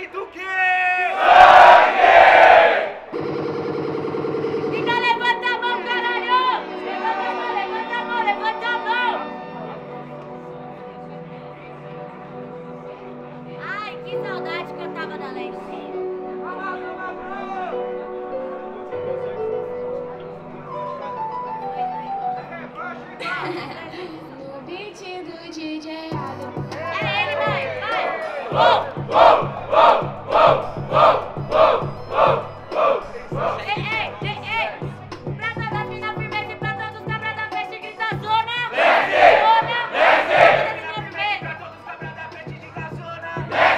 grito o quê? Então levanta a mão, caralho! Levanta a mão, levanta a mão, levanta a mão! Ai, que saudade que eu tava na Leste. No beat do DJ Adam. É ele, vai! Ei! Pra todas mina firmeza e pra todos cabras da peste grita zona! Zona! Todas mina firmeza! Pra todos cabras da frente diga zona.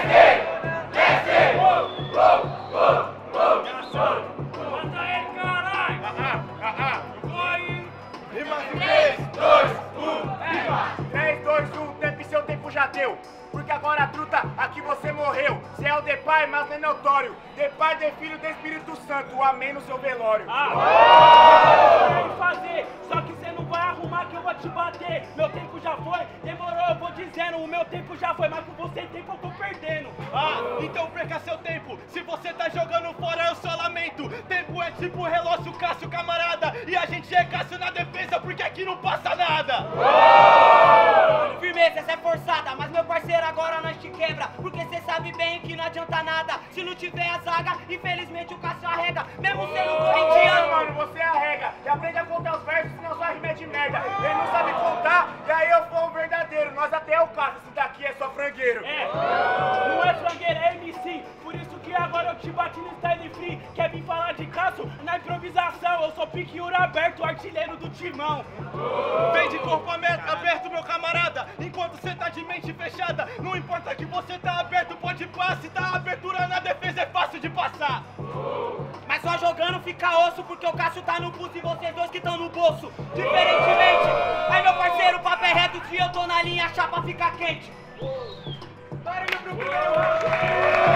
Mata ele, caralho! Foi! Rima de 3, 2, 1, 3, 2, 1, tempo e seu tempo já deu. Porque agora, truta, aqui você morreu. Cê é o Depay, mas não é notório. Depay de filho do Espírito Santo, amém no seu velório. Vai fazer, só que você não vai arrumar que eu vou te bater. Meu tempo já foi, demorou, eu vou dizendo. O meu tempo já foi, mas com você tempo eu tô perdendo. Então perca seu tempo. Se você tá jogando fora, eu só lamento. Tempo é tipo relógio, Cássio, camarada. E a gente é Cássio na defesa, porque aqui não passa nada. Firmeza, essa é forçada, mas meu parceiro, agora nós te quebra. Porque cê sabe bem que não adianta nada. Se não tiver a zaga, infelizmente o Cássio arrega. Mesmo sendo corintiano, Mano, você arrega e aprende a contar os versos, senão sua rima é de merda. Ele não sabe contar, e aí eu sou um verdadeiro. Nós até é o caso, esse daqui é só frangueiro. Não é frangueira, é MC. Por isso que agora eu te bati no style free. Quer vir falar de Cássio? Na improvisação, eu sou pique ouro aberto, artilheiro do timão. Vem de corpo aberto, meu camarada. Enquanto cê tá de mente fechada, não importa que você tá aberto, pode passar. Se tá abertura na defesa, é fácil de passar. mas só jogando fica osso. Porque o Cássio tá no pulso e vocês dois que estão no bolso. Diferentemente, aí meu parceiro, o papo é reto. Se eu tô na linha, a chapa fica quente. Barulho pro primeiro.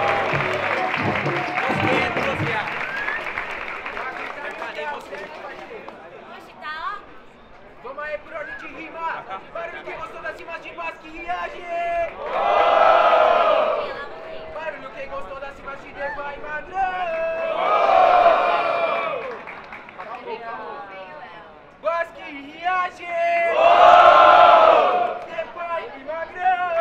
Oxe, tá, ó. Vamos aí por ordem de rima. Barulho quem gostou das rimas de Basque reage. Barulho quem gostou das rimas de Depay e Magrão. Basque reage. Depay e Magrão.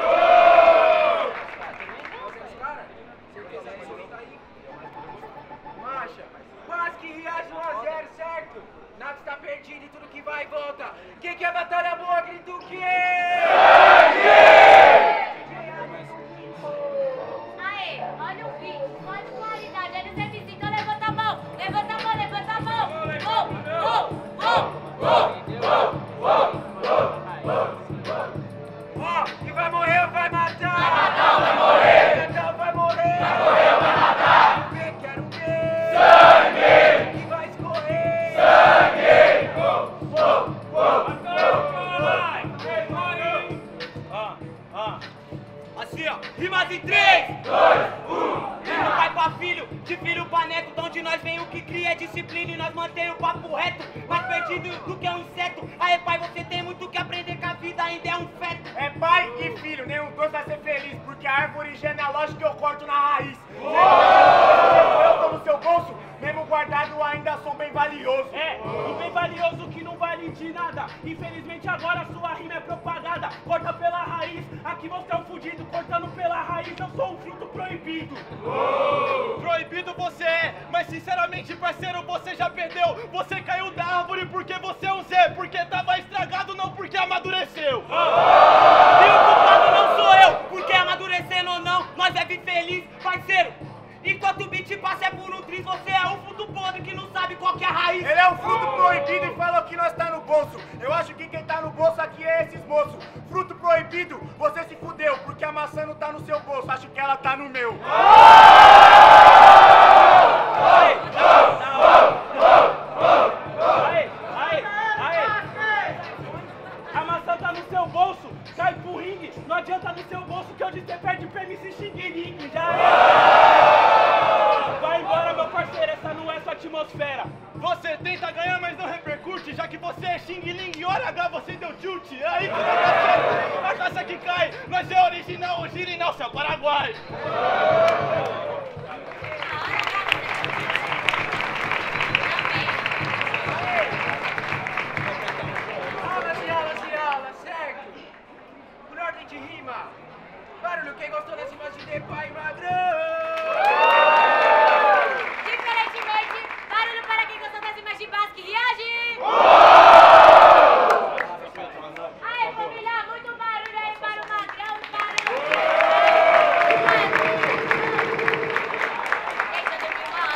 Certeza que você tá aí? Marcha. Basque reage 1-0, certo? Nada está perdido e tudo que vai e volta. Quem quer batalha boa, grita o quê? Aê, olha o vídeo, olha a qualidade, olha os MCs, então levanta a mão, levanta a mão, levanta a mão. Ó, que vai morrer ou vai matar? Vai matar ou vai morrer? Vai matar ou vai morrer? Vai morrer ou vai matar? Quero ver sangue que vai escorrer. Sangue! Assim, ó, rimas em 3, 2, 1. De pai pra filho, de filho pra neto. De onde nós vem o que cria é disciplina e nós mantém o papo reto. Mais perdido do que um inseto. Aí, pai, você tem muito que aprender, que a vida ainda é um feto. É pai e filho, nenhum dois vai ser feliz, porque a árvore genealógica eu corto na raiz. Eu tô no seu bolso, mesmo guardado ainda sou bem valioso. E bem valioso que não vale de nada. Infelizmente agora sua rima é propagada. Corta pela raiz, aqui você é um fudido. Cortando pela raiz, eu sou um fruto proibido. Proibido você é, mas sinceramente, parceiro, você já perdeu. Você caiu da árvore porque você é um Zé. Porque tava estragado, não porque amadureceu. E o culpado não sou eu, porque amadurecendo ou não, nós é vir feliz, parceiro. Enquanto o beat passa é por um triz, você é um fruto podre que não sabe qual que é a raiz. Ele é um fruto proibido e falou que nós tá no bolso. Eu acho que quem tá no bolso aqui é esses moços. Fruto proibido, você se fudeu, porque a maçã não tá no seu bolso, acho que ela tá no meu. A maçã tá no seu bolso, cai pro ringue. Não adianta no seu bolso que hoje você perde pra MC Xing-Ling. Já é. Vai embora, meu parceiro, essa não é sua atmosfera. Você tenta ganhar, mas não repercute. Já que você é Xing Ling e hora H você deu tilt. Aí que não dá certo. A taça que cai, nós é original, o Girinal, seu Paraguai.